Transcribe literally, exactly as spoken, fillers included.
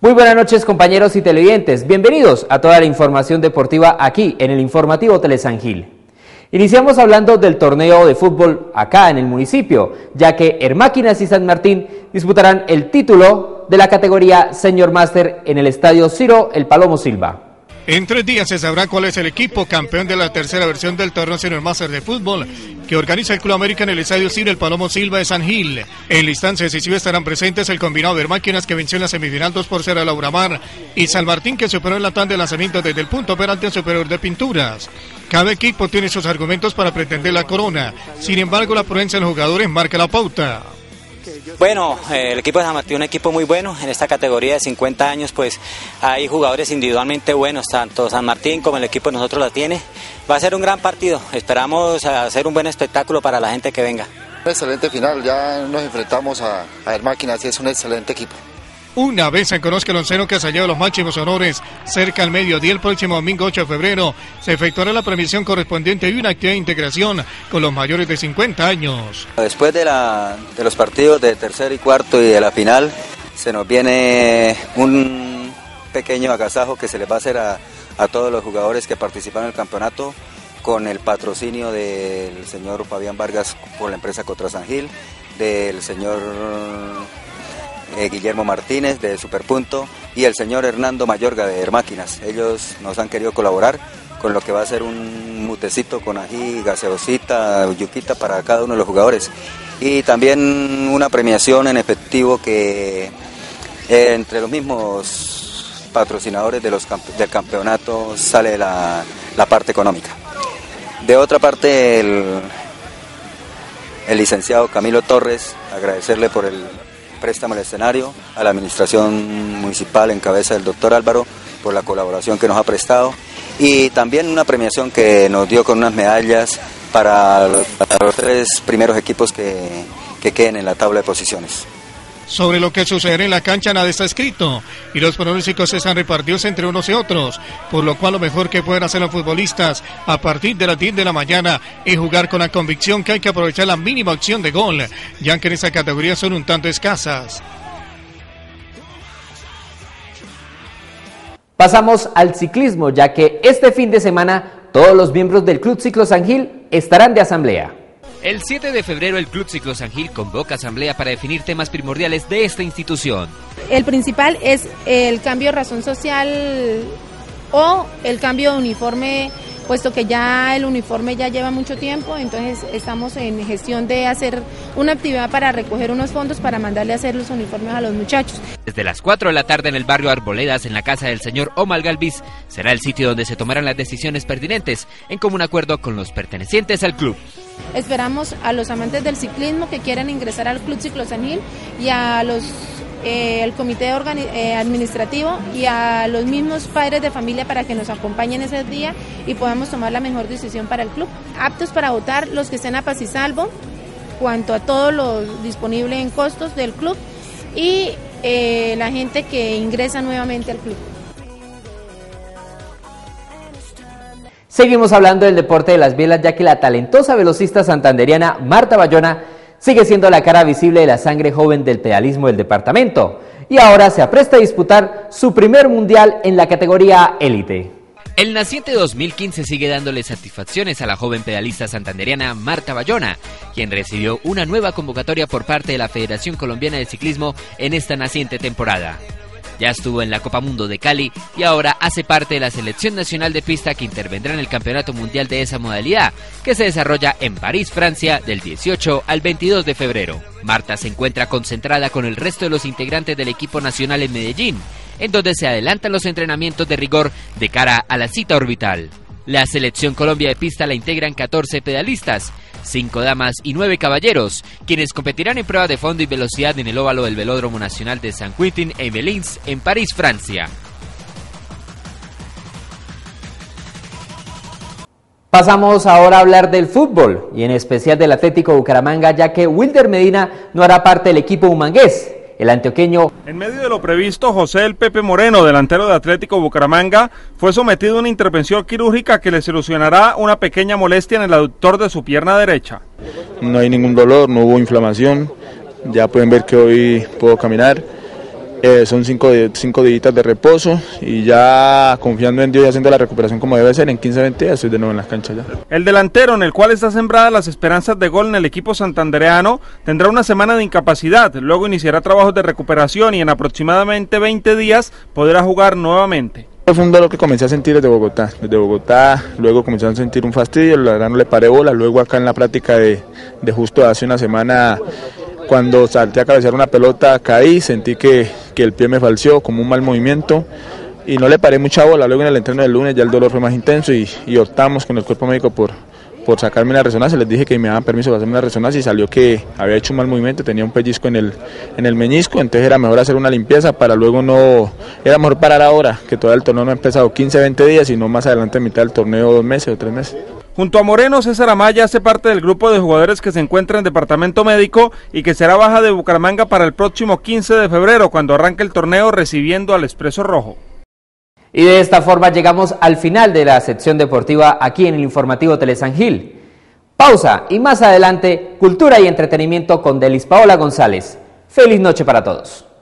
Muy buenas noches, compañeros y televidentes. Bienvenidos a toda la información deportiva aquí en el informativo Telesan Gil. Iniciamos hablando del torneo de fútbol acá en el municipio, ya que Hermáquinas y San Martín disputarán el título de la categoría Senior Master en el estadio Ciro El Palomo Silva. En tres días se sabrá cuál es el equipo campeón de la tercera versión del torneo Senior Master de fútbol que organiza el Club América en el estadio Ciro El Palomo Silva de San Gil. En la instancia decisiva estarán presentes el combinado de Hermáquinas, que venció en la semifinal dos por cero a Lauramar, y San Martín, que superó en la tanda de lanzamiento desde el punto penalti al superior de Pinturas. Cada equipo tiene sus argumentos para pretender la corona, sin embargo la prudencia de los jugadores marca la pauta. Bueno, eh, el equipo de San Martín es un equipo muy bueno. En esta categoría de cincuenta años pues hay jugadores individualmente buenos, tanto San Martín como el equipo de nosotros la tiene. Va a ser un gran partido, esperamos hacer un buen espectáculo para la gente que venga. Un excelente final, ya nos enfrentamos a, a Hermáquinas y es un excelente equipo. Una vez se conozca el onceno que ha sellado los máximos honores, cerca al mediodía el próximo domingo ocho de febrero, se efectuará la premiación correspondiente y una actividad de integración con los mayores de cincuenta años. Después de, la, de los partidos de tercer y cuarto y de la final, se nos viene un pequeño agasajo que se les va a hacer a, a todos los jugadores que participan en el campeonato, con el patrocinio del señor Fabián Vargas por la empresa Cotra San Gil, del señor Eh, Guillermo Martínez de Superpunto y el señor Hernando Mayorga de Hermáquinas. Ellos nos han querido colaborar con lo que va a ser un mutecito con ají, gaseosita, yuquita para cada uno de los jugadores, y también una premiación en efectivo que eh, entre los mismos patrocinadores de los campe del campeonato sale la, la parte económica. De otra parte, el, el licenciado Camilo Torres, agradecerle por el préstamo al escenario, a la administración municipal en cabeza del doctor Álvaro por la colaboración que nos ha prestado, y también una premiación que nos dio con unas medallas para los, para los tres primeros equipos que, que queden en la tabla de posiciones. Sobre lo que sucederá en la cancha nada está escrito y los pronósticos están repartidos entre unos y otros, por lo cual lo mejor que pueden hacer los futbolistas a partir de las diez de la mañana es jugar con la convicción que hay que aprovechar la mínima opción de gol, ya que en esa categoría son un tanto escasas. Pasamos al ciclismo, ya que este fin de semana todos los miembros del Club Ciclo San Gil estarán de asamblea. El siete de febrero el Club Ciclo San Gil convoca asamblea para definir temas primordiales de esta institución. El principal es el cambio de razón social o el cambio de uniforme, puesto que ya el uniforme ya lleva mucho tiempo, entonces estamos en gestión de hacer una actividad para recoger unos fondos para mandarle a hacer los uniformes a los muchachos. Desde las cuatro de la tarde en el barrio Arboledas, en la casa del señor Omar Galvis, será el sitio donde se tomarán las decisiones pertinentes en común acuerdo con los pertenecientes al club. Esperamos a los amantes del ciclismo que quieran ingresar al Club Ciclo San Gil y a los eh, el comité eh, administrativo y a los mismos padres de familia para que nos acompañen ese día y podamos tomar la mejor decisión para el club. Aptos para votar los que estén a paz y salvo, cuanto a todo lo disponible en costos del club, y eh, la gente que ingresa nuevamente al club. Seguimos hablando del deporte de las bielas, ya que la talentosa velocista santanderiana Marta Bayona sigue siendo la cara visible de la sangre joven del pedalismo del departamento y ahora se apresta a disputar su primer mundial en la categoría élite. El naciente dos mil quince sigue dándole satisfacciones a la joven pedalista santanderiana Marta Bayona, quien recibió una nueva convocatoria por parte de la Federación Colombiana de Ciclismo en esta naciente temporada. Ya estuvo en la Copa Mundo de Cali y ahora hace parte de la Selección Nacional de Pista que intervendrá en el Campeonato Mundial de esa modalidad, que se desarrolla en París, Francia, del dieciocho al veintidós de febrero. Marta se encuentra concentrada con el resto de los integrantes del equipo nacional en Medellín, en donde se adelantan los entrenamientos de rigor de cara a la cita orbital. La Selección Colombia de Pista la integran catorce pedalistas, cinco damas y nueve caballeros, quienes competirán en pruebas de fondo y velocidad en el óvalo del Velódromo Nacional de Saint-Quentin-en-Yvelines en París, Francia. Pasamos ahora a hablar del fútbol y en especial del Atlético Bucaramanga, ya que Wilder Medina no hará parte del equipo humangués. El antioqueño. En medio de lo previsto, José El Pepe Moreno, delantero de Atlético Bucaramanga, fue sometido a una intervención quirúrgica que le solucionará una pequeña molestia en el aductor de su pierna derecha. No hay ningún dolor, no hubo inflamación, ya pueden ver que hoy puedo caminar. Eh, son cinco, cinco días de reposo y ya confiando en Dios y haciendo la recuperación como debe ser, en quince a veinte días estoy de nuevo en las canchas ya. El delantero, en el cual está sembradas las esperanzas de gol en el equipo santandereano, tendrá una semana de incapacidad, luego iniciará trabajos de recuperación y en aproximadamente veinte días podrá jugar nuevamente. Fue un dolor que comencé a sentir desde Bogotá, desde Bogotá, luego comencé a sentir un fastidio, la verdad no le paré bola, luego acá en la práctica de, de justo hace una semana, cuando salté a cabecear una pelota caí, sentí que, que el pie me falseó como un mal movimiento y no le paré mucha bola, luego en el entreno del lunes ya el dolor fue más intenso y, y optamos con el cuerpo médico por, por sacarme la resonancia, les dije que me daban permiso para hacerme la resonancia y salió que había hecho un mal movimiento, tenía un pellizco en el, en el meñisco, entonces era mejor hacer una limpieza para luego no, era mejor parar ahora, que todavía el torneo no ha empezado quince a veinte días y no más adelante en mitad del torneo dos meses o tres meses. Junto a Moreno, César Amaya hace parte del grupo de jugadores que se encuentra en departamento médico y que será baja de Bucaramanga para el próximo quince de febrero, cuando arranque el torneo recibiendo al Expreso Rojo. Y de esta forma llegamos al final de la sección deportiva aquí en el informativo Tele-San Gil. Pausa y más adelante, cultura y entretenimiento con Delis Paola González. Feliz noche para todos.